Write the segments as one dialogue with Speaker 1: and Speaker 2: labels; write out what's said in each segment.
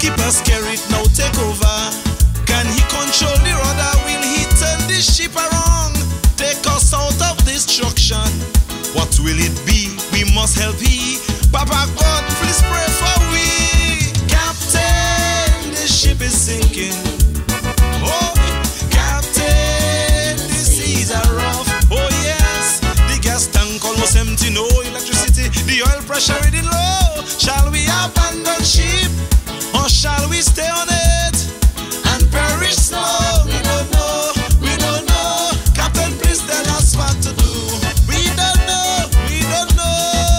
Speaker 1: Skipper scare it now take over. Can he control the rudder? Will he turn the ship around? Take us out of destruction. What will it be? We must help he. Papa God, please pray for we. Captain, the ship is sinking. Oh, Captain, the seas are rough. Oh yes, the gas tank almost empty, no electricity. The oil pressure reading low. Shall we abandon ship, or shall we stay on it and perish slow? We don't know, we don't know. Captain, please tell us what to do. We don't know, we don't know.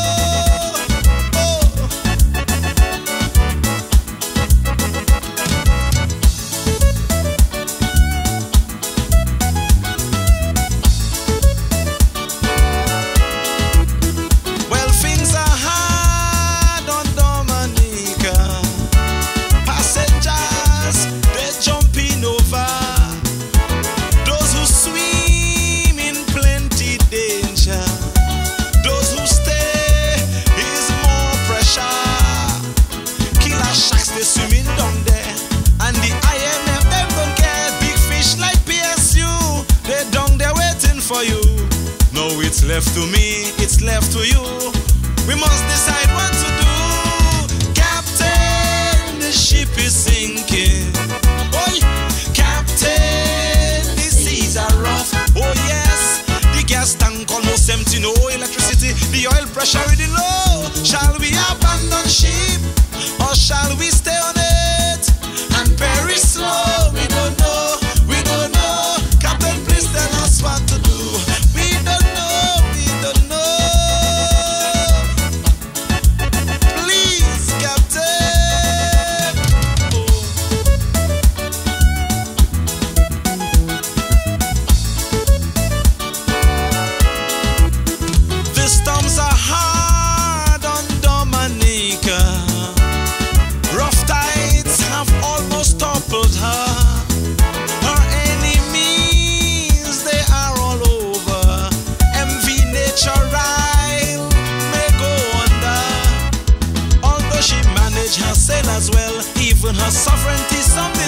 Speaker 1: Well, things are hard on Dominica. Passengers, they're jumping over. Those who swim in plenty danger. Those who stay is more pressure. Killer sharks, they swimming down there. And the IMF, them don't care. Big fish like PSU, they down there waiting for you. No, it's left to me, it's left to you. We must decide what to do. Captain, the ship is sinking. Oi, Captain, the seas are rough. Oh yes, the gas tank almost empty, no electricity. The oil pressure reading low. Shall we abandon ship, or shall we stay on it and perish slow? We don't know, we don't know. Captain, please tell us what to do. We don't know, we don't know. Please, Captain. Oh. The storms are hard on Dominica. Rough tides have almost toppled her. Her enemies, they are all over. MV Nature Isle may go under. Although she managed her sail as well, even her sovereignty some